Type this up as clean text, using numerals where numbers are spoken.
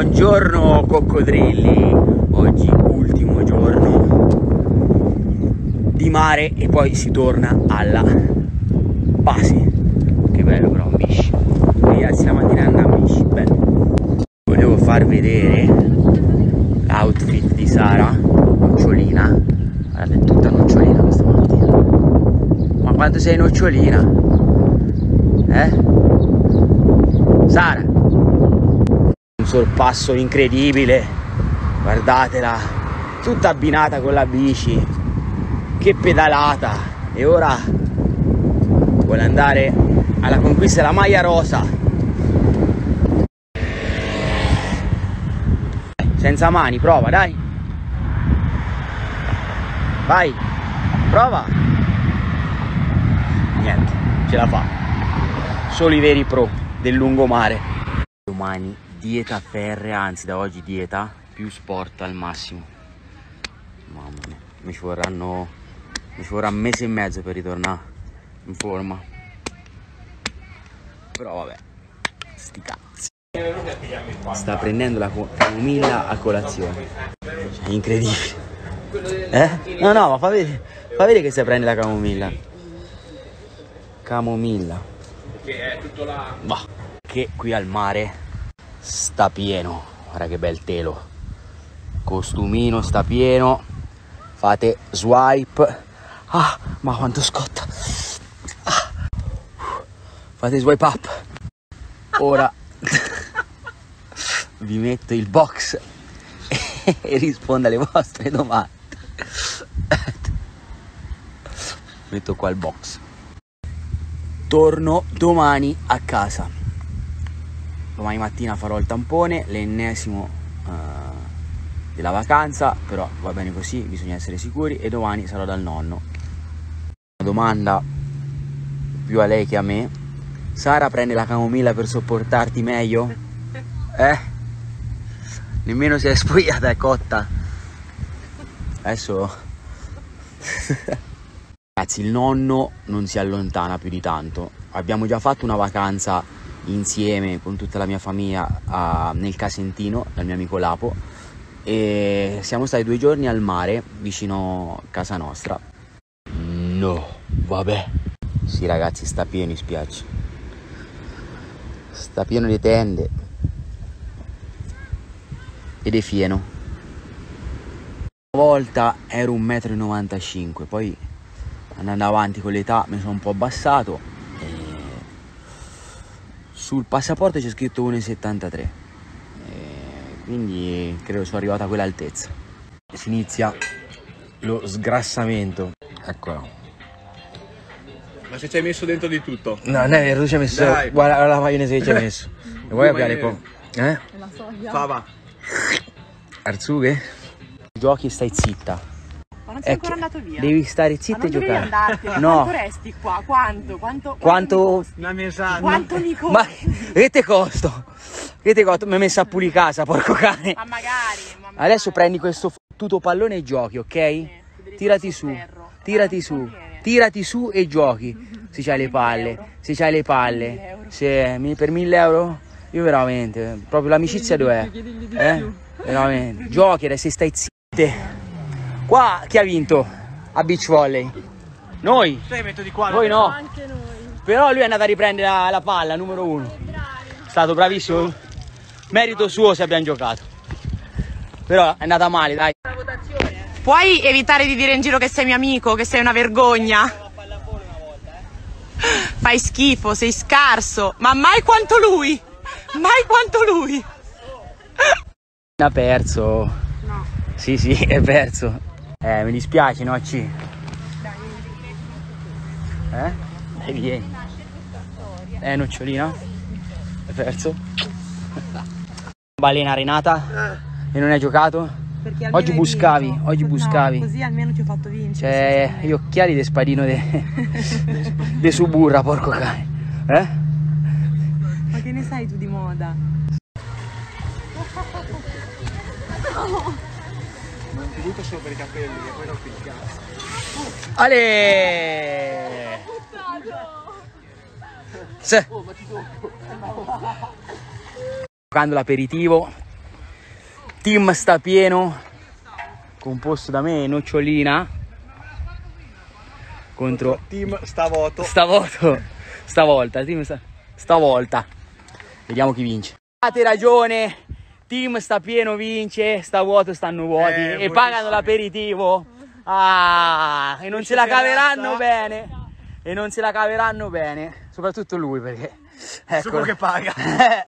Buongiorno coccodrilli, oggi ultimo giorno di mare e poi si torna alla base. Che bello però, bici. Ragazzi, la mattina andiamo in bici, bello. Volevo far vedere l'outfit di Sara, nocciolina. Guardate, è tutta nocciolina questa mattina. Ma quanto sei nocciolina? Sara? Un sorpasso incredibile, guardatela, tutta abbinata con la bici, che pedalata. E ora vuole andare alla conquista della maglia rosa. Senza mani, prova, dai. Vai, prova. Niente, ce la fa. Solo i veri pro del lungomare. Domani dieta ferrea, anzi da oggi dieta più sport al massimo. Mamma mia, mi ci vorrà un mese e mezzo per ritornare in forma. Però vabbè, sti cazzi. Sta prendendo la camomilla a colazione. È incredibile. No, ma fa vedere che si prende la camomilla. Camomilla. Che è tutto là. Bah, che qui al mare sta pieno. Guarda che bel telo. Costumino sta pieno. Fate swipe. Ah, ma quanto scotta. Fate swipe up. Ora vi metto il box e rispondo alle vostre domande. Metto qua il box. Torno domani a casa. Domani mattina farò il tampone, l'ennesimo della vacanza, però va bene così, bisogna essere sicuri. E domani sarò dal nonno. Una domanda più a lei che a me: Sara prende la camomilla per sopportarti meglio? Nemmeno se è spogliata, è cotta. Adesso ragazzi, il nonno non si allontana più di tanto. Abbiamo già fatto una vacanza insieme con tutta la mia famiglia nel Casentino, dal mio amico Lapo, e siamo stati 2 giorni al mare vicino a casa nostra. No, vabbè. Sì ragazzi, sta pieno in spiaggia. Sta pieno di tende ed è pieno. Una volta ero 1,95 m, poi andando avanti con l'età mi sono un po' abbassato e sul passaporto c'è scritto 1,73 m, quindi credo sono arrivato a quell'altezza. Si inizia lo sgrassamento. Eccolo. Ma se ci hai messo dentro di tutto? No, non è vero, tu ci hai messo. Dai, guarda la maionese che ci hai messo. E vuoi aprire un po'? La soia. Fava. Arzughe? Giochi e stai zitta. Ma non sei ancora andato via. Devi stare zitta e giocare. Andartene. No. Quanto resti qua? Quanto? Una mesata. Quanto mi costi? Ma che te costo? Che te costo? Mi hai messo a pulire casa, porco cane. Ma magari. Adesso prendi questo fottuto pallone e giochi, ok? Tirati su. Tirati su. Tirati su e giochi. Se c'hai le palle. Se c'hai le palle. Se per 1.000 euro? Io veramente. Proprio l'amicizia dov'è? Veramente. Giochi adesso, stai zitte. Qua chi ha vinto a beach volley? Noi. Metto di qua. Voi no. Anche noi. Però lui è andato a riprendere la palla, numero 1. È stato bravissimo. Merito suo se abbiamo giocato. Però è andata male, dai. Puoi evitare di dire in giro che sei mio amico, che sei una vergogna? Fai schifo, sei scarso. Ma mai quanto lui. Mai quanto lui. Ha perso. No. Sì, è perso. Mi dispiace, no, C? Dai, vieni. Nocciolina? Hai perso? Balena arenata? E non hai giocato? Oggi buscavi, oggi buscavi. No, così almeno ti ho fatto vincere. Cioè, gli occhiali di spadino de Suburra, porco cane. Ma che ne sai tu di moda? Non ti butto solo per i capelli, che poi non il cazzo. Ale! Sì. Giocando l'aperitivo team sta pieno, composto da me e Nocciolina, contro team stavolta. Stavolta. Vediamo chi vince. Avete ragione, team sta pieno vince, sta vuoto stanno vuoti e pagano l'aperitivo. Ah, e non se la caveranno bene. E non se la caveranno bene, soprattutto lui perché ecco Succo che paga.